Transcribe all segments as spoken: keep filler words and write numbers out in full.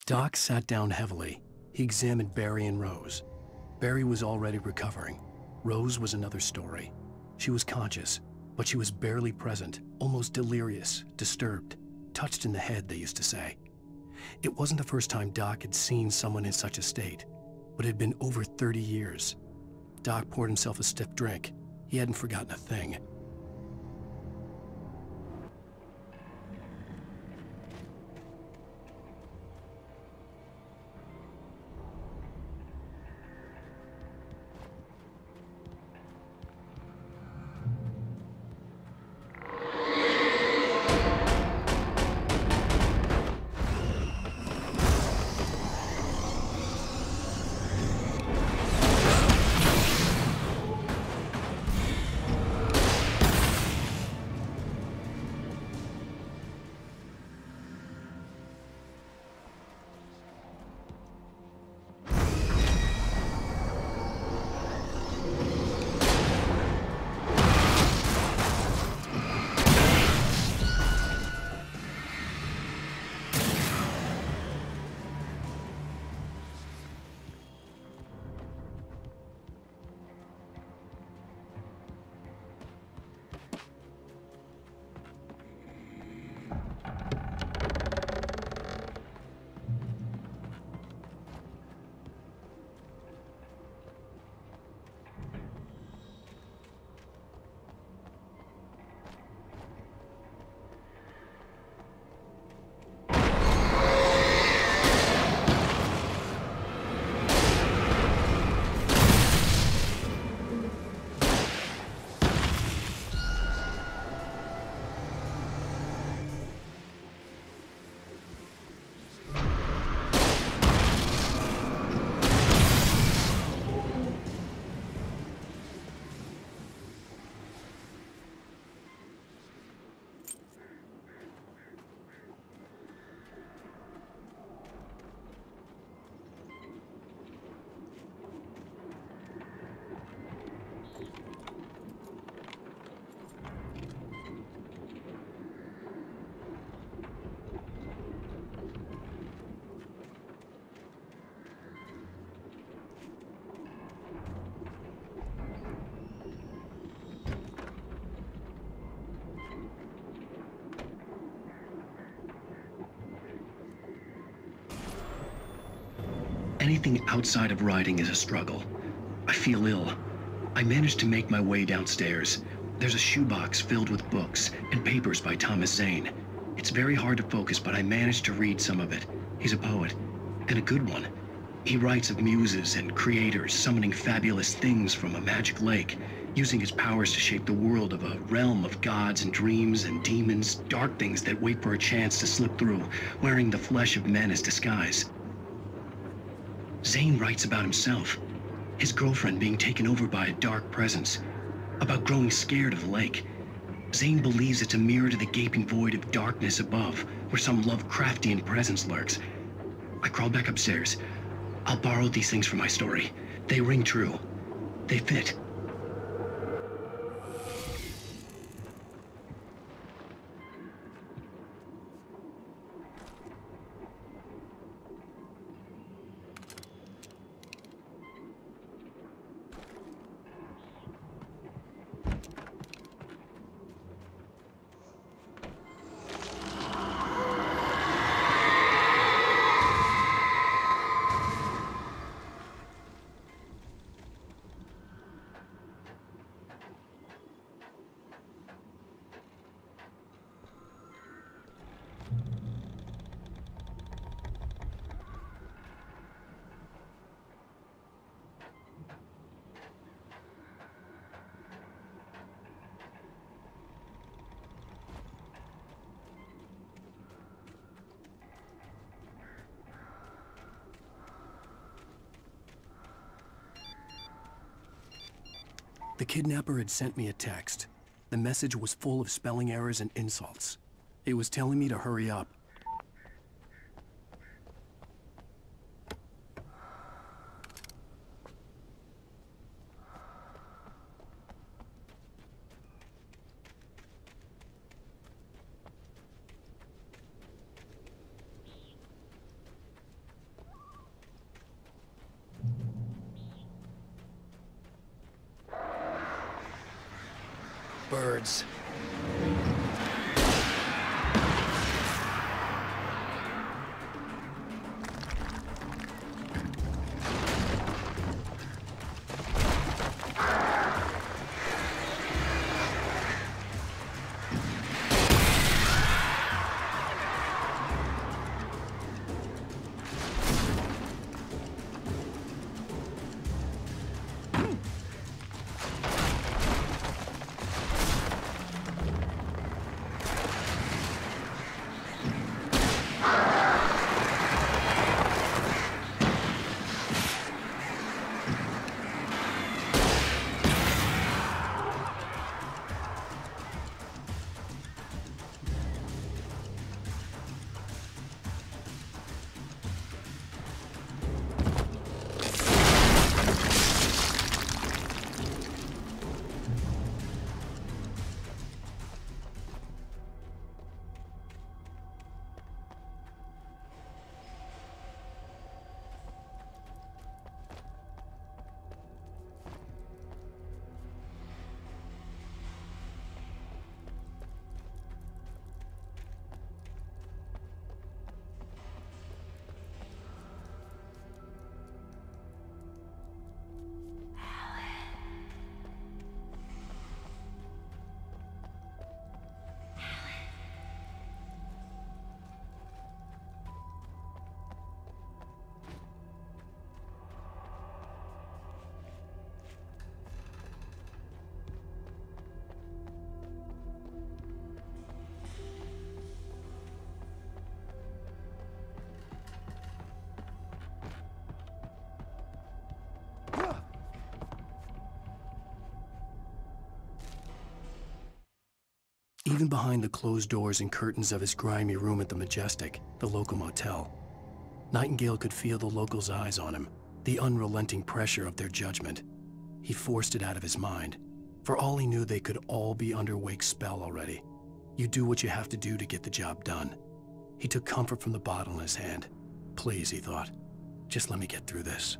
Doc sat down heavily. He examined Barry and Rose. Barry was already recovering. Rose was another story. She was conscious, but she was barely present, almost delirious, disturbed, touched in the head, they used to say. It wasn't the first time Doc had seen someone in such a state, but it had been over thirty years. Doc poured himself a stiff drink. He hadn't forgotten a thing. Anything outside of writing is a struggle. I feel ill. I managed to make my way downstairs. There's a shoebox filled with books and papers by Thomas Zane. It's very hard to focus, but I managed to read some of it. He's a poet, and a good one. He writes of muses and creators summoning fabulous things from a magic lake, using his powers to shape the world of a realm of gods and dreams and demons, dark things that wait for a chance to slip through, wearing the flesh of men as disguise. Zane writes about himself, his girlfriend being taken over by a dark presence, about growing scared of the lake. Zane believes it's a mirror to the gaping void of darkness above, where some Lovecraftian presence lurks. I crawl back upstairs. I'll borrow these things for my story. They ring true. They fit. The kidnapper had sent me a text. The message was full of spelling errors and insults. It was telling me to hurry up. birds. Even behind the closed doors and curtains of his grimy room at the Majestic, the local motel, Nightingale could feel the locals' eyes on him, the unrelenting pressure of their judgment. He forced it out of his mind. For all he knew, they could all be under Wake's spell already. You do what you have to do to get the job done. He took comfort from the bottle in his hand. Please, he thought, just let me get through this.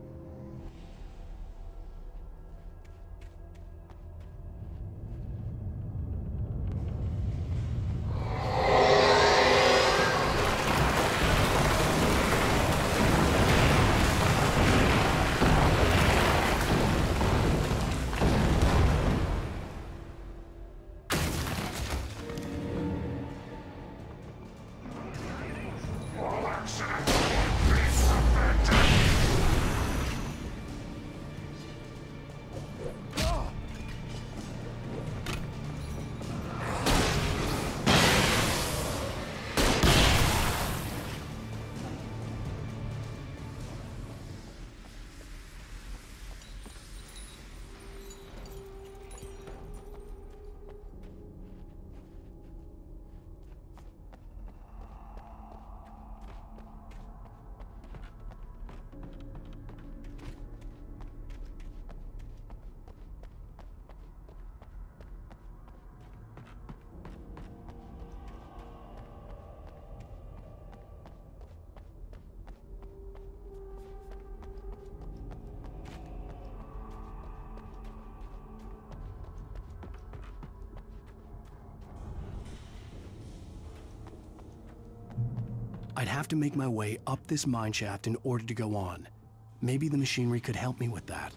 I'd have to make my way up this mine shaft in order to go on. Maybe the machinery could help me with that.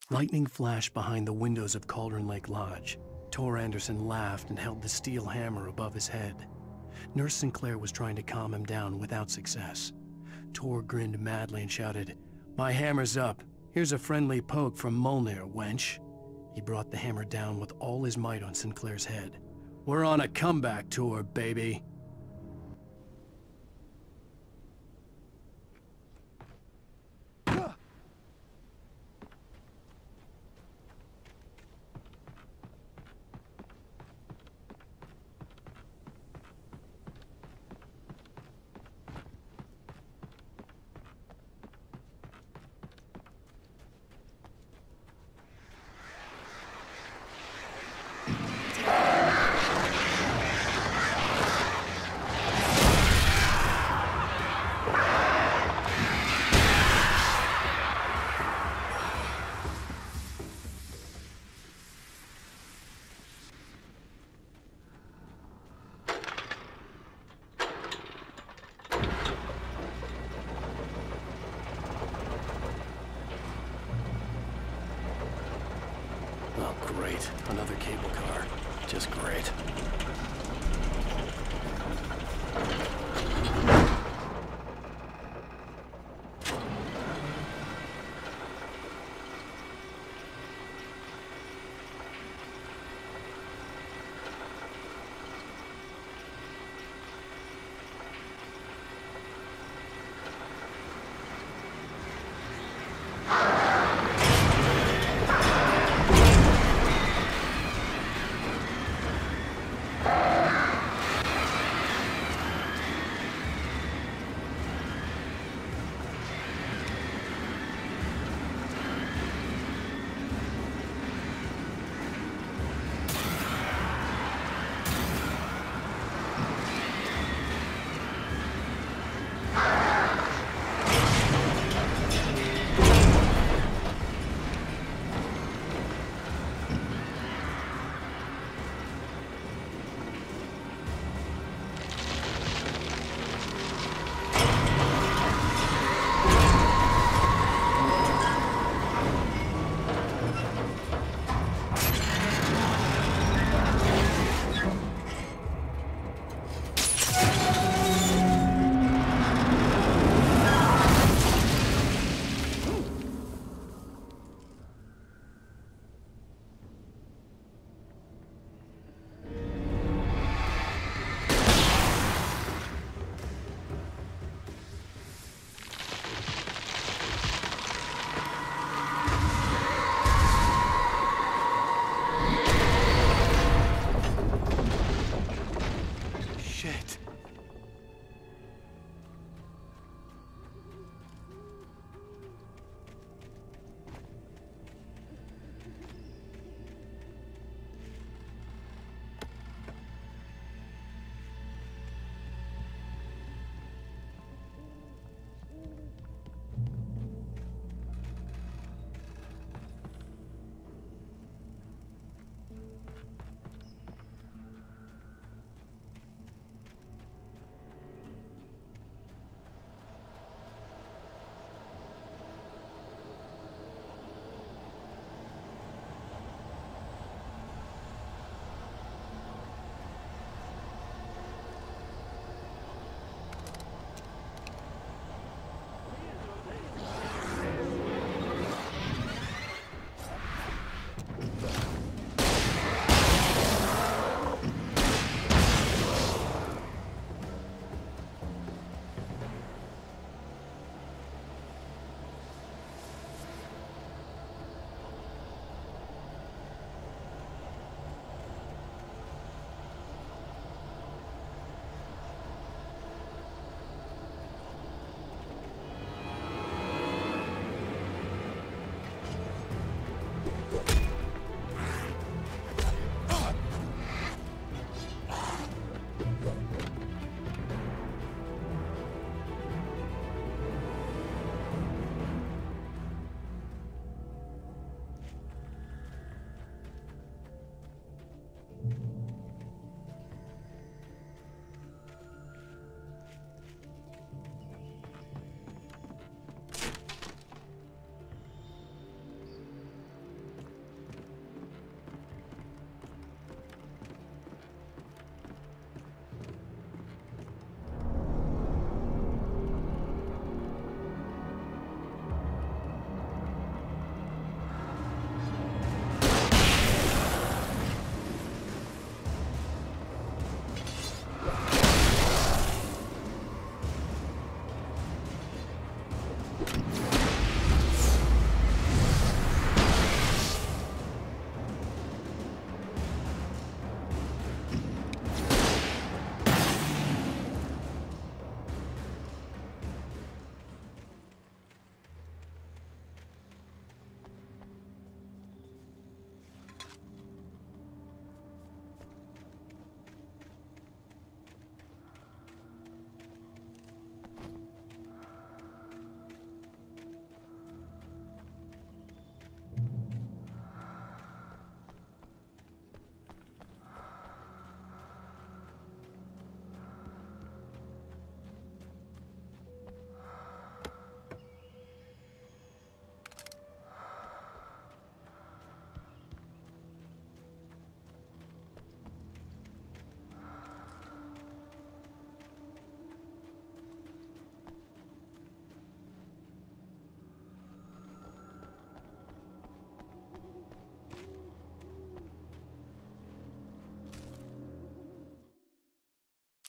Lightning flashed behind the windows of Cauldron Lake Lodge. Tor Anderson laughed and held the steel hammer above his head. Nurse Sinclair was trying to calm him down without success. Tor grinned madly and shouted, "My hammer's up. Here's a friendly poke from Molnir, wench." He brought the hammer down with all his might on Sinclair's head. "We're on a comeback tour, baby." Oh, great. Another cable car. Just great.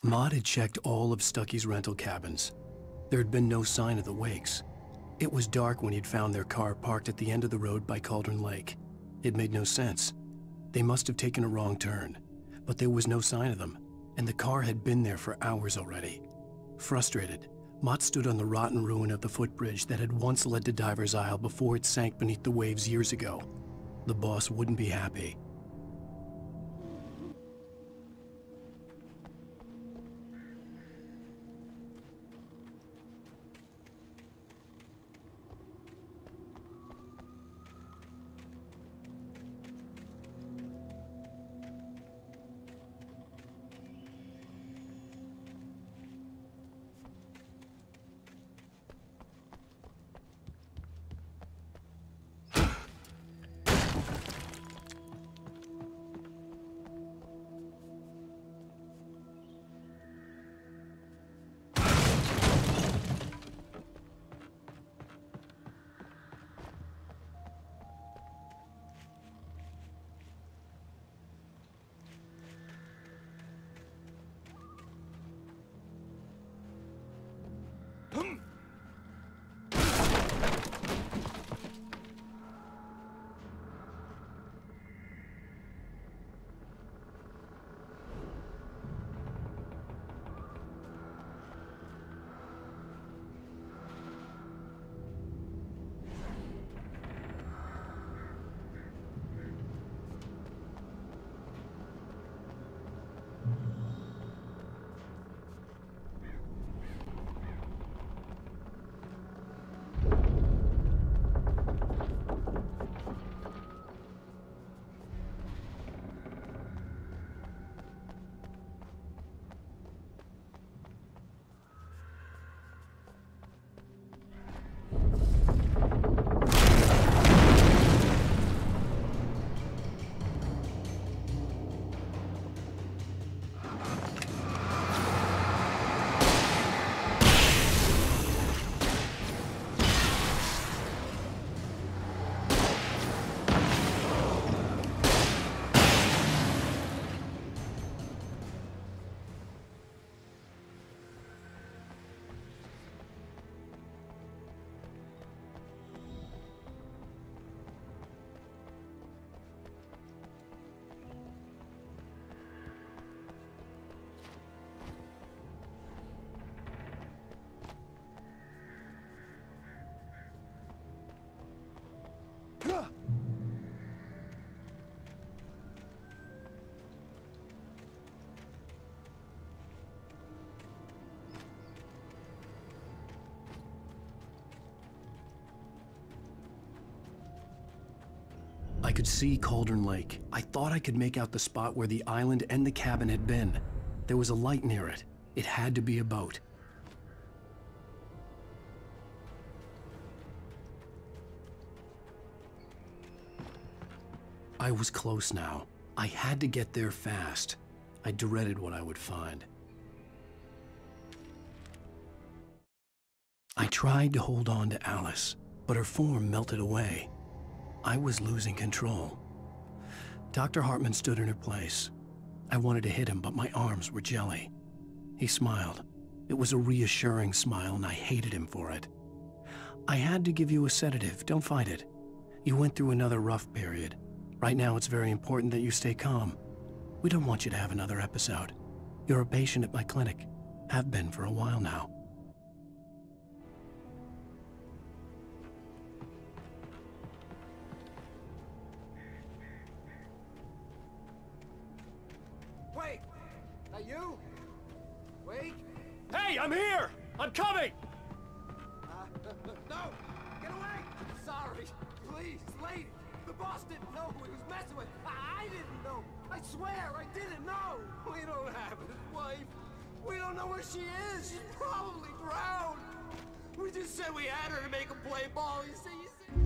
Maud had checked all of Stucky's rental cabins. There had been no sign of the Wakes. It was dark when he'd found their car parked at the end of the road by Cauldron Lake. It made no sense. They must have taken a wrong turn, but there was no sign of them, and the car had been there for hours already. Frustrated, Mott stood on the rotten ruin of the footbridge that had once led to Diver's Isle before it sank beneath the waves years ago. The boss wouldn't be happy. I could see Cauldron Lake. I thought I could make out the spot where the island and the cabin had been. There was a light near it. It had to be a boat. I was close now. I had to get there fast. I dreaded what I would find. I tried to hold on to Alice, but her form melted away. I was losing control. Doctor Hartman stood in her place. I wanted to hit him, but my arms were jelly. He smiled. It was a reassuring smile, and I hated him for it. I had to give you a sedative. Don't fight it. You went through another rough period. Right now, it's very important that you stay calm. We don't want you to have another episode. You're a patient at my clinic. Have been for a while now. Wait! Are you? Wait! Hey, I'm here! I'm coming! Uh, no! Get away! Sorry! Please, lady! The boss didn't know who he was messing with! I, I didn't know! I swear, I didn't know! We don't have his wife! We don't know where she is! She's probably drowned! We just said we had her to make him play ball, you see? You see?